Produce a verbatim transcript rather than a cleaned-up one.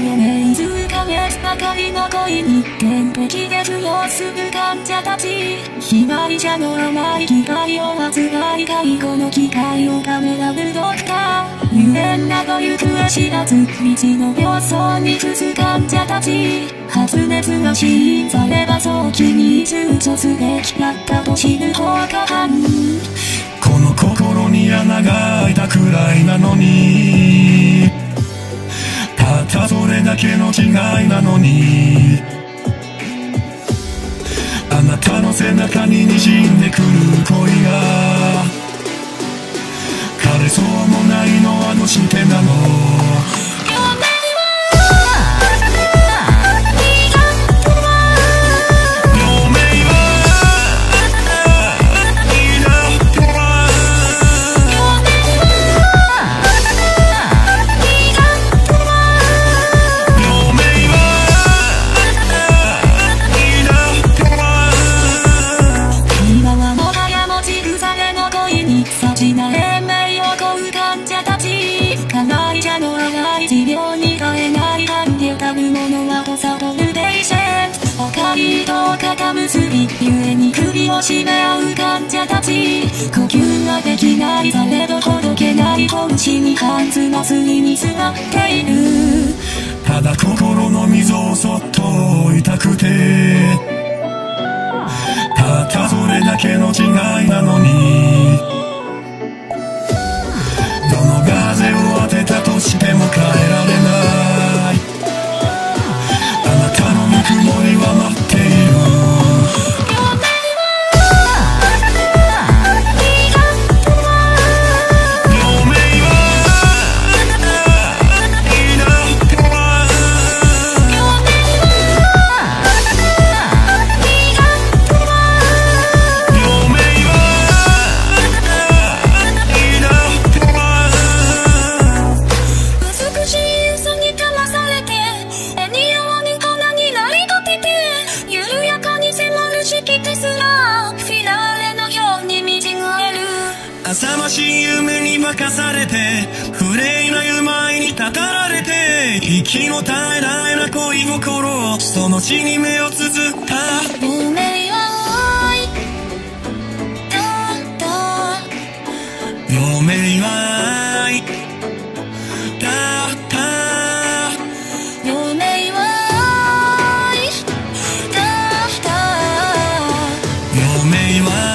余命数ヶ月ばかりの恋に点滴で扶養する患者たち。被害者の甘い機械を扱い介護の機会をためらうドクター。無縁など行方知らず道の病巣に伏す患者たち。発熱が死因されば早期に手術すべきだったと知る放火犯。 この心に穴が開いたくらいなのに、たったそれだけの違いなのに、あなたの背中に滲んでくる恋が枯れそうもないのはどうしてなの。結びゆえに首を絞め合う患者たち。呼吸ができないされどほどけない拳に半詰ま水に座っている。 ただ心の溝をそっと追いたくて、たったそれだけの違いなのに、どのガーゼを当てたとしても変えられない。あなたのぬくもりは待っている。浅ましい夢に化かされて、フレイな夢前にたたられて、息の絶えないな恋心、その死に目を綴った。 夢は愛だった。 夢は愛だった。 夢は愛だった。 夢は